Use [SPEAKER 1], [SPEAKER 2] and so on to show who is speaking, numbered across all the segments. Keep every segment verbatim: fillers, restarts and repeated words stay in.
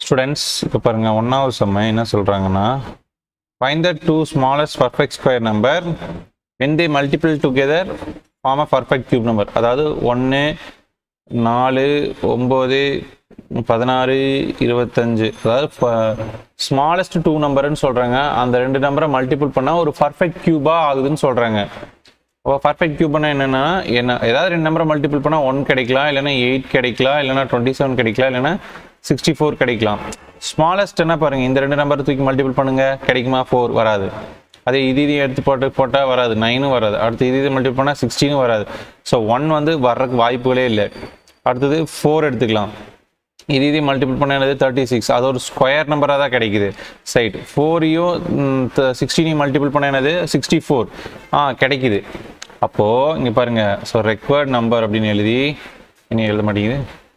[SPEAKER 1] Students இப்போ பாருங்க ஒன்றாவது செம்ம என்ன சொல்கிறாங்கன்னா find the two smallest perfect square number when they multiple together form a perfect cube number. அதாவது ஒன்று நாலு ஒம்பது பதினாறு இருபத்தஞ்சு அதாவது ஸ்மாலஸ்ட் டூ நம்பர்னு சொல்கிறாங்க. அந்த ரெண்டு நம்பரை மல்டிபிள் பண்ணால் ஒரு பர்ஃபெக்ட் கியூபாக ஆகுதுன்னு சொல்கிறாங்க. இப்போ பர்ஃபெக்ட் கியூப்னா என்னென்னா என்ன ஏதாவது ரெண்டு நம்பரை மல்டிபிள் பண்ணால் ஒன் கிடைக்கலாம், இல்லைனா எயிட் கிடைக்கலாம், இல்லைனா டுவெண்ட்டி செவன் கிடைக்கலாம், இல்லைனா சிக்ஸ்டி ஃபோர் கிடைக்கலாம். ஸ்மாலஸ்ட் என்ன பாருங்கள், இந்த ரெண்டு நம்பரை தூக்கி மல்டிபிள் பண்ணுங்கள், கிடைக்குமா? ஃபோர் வராது. அதே இது இது எடுத்து போட்டு போட்டால் வராது, நைனும் வராது. அடுத்து இது இது மல்டிபிள் பண்ணால் சிக்ஸ்டீனும் வராது. ஸோ ஒன் வந்து வர்றதுக்கு வாய்ப்புகளே இல்லை. அடுத்தது ஃபோர் எடுத்துக்கலாம், இது இது மல்டிபிள் பண்ண என்னது தேர்ட்டி சிக்ஸ், அது ஒரு ஸ்கொயர் நம்பராக தான் கிடைக்குது சைடு. ஃபோரையும் சிக்ஸ்டீனையும் மல்டிபிள் பண்ண என்னது சிக்ஸ்டி ஃபோர் ஆ கிடைக்குது. அப்போது இங்கே பாருங்கள், ஸோ ரெக்வயர்ட் நம்பர் அப்படின்னு எழுதி இனி எழுத மாட்டேங்குது,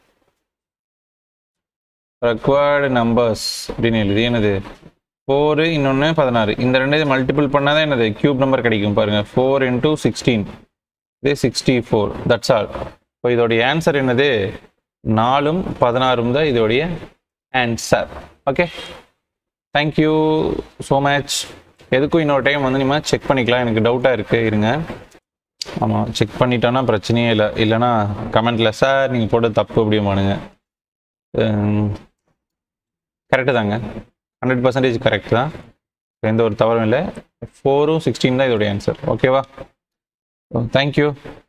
[SPEAKER 1] ரெக்வயர்டு நம்பர்ஸ் அப்படின்னு எழுதி என்னது ஃபோரு இன்னொன்று பதினாறு, இந்த ரெண்டு இது மல்டிபிள் பண்ணால் தான் என்னது கியூப் நம்பர் கிடைக்கும். பாருங்கள், ஃபோர் இன்டூ சிக்ஸ்டீன் இது சிக்ஸ்டி ஃபோர், தட்ஸ் ஆல். இப்போ இதோடைய ஆன்சர் என்னது நாலும் பதினாறும் தான் இதோடைய answer. Okay, thank you so much. எதுக்கும் இன்னொரு டைம் வந்து நீங்கள் செக் பண்ணிக்கலாம், எனக்கு டவுட்டாக இருக்குது, இருங்க. ஆமாம், செக் பண்ணிட்டோன்னா பிரச்சனையே இல்லை. இல்லைனா கமெண்ட்டில் சார் நீங்கள் போட்டு தப்பு அப்படிமானுங்க. கரெக்டு தாங்க, ஹண்ட்ரட் பர்சன்டேஜ் கரெக்ட் தான், எந்த ஒரு தவறும் இல்லை. ஃபோரும் சிக்ஸ்டீன் தான் இதோடைய ஆன்சர். ஓகேவா? தேங்க்யூ.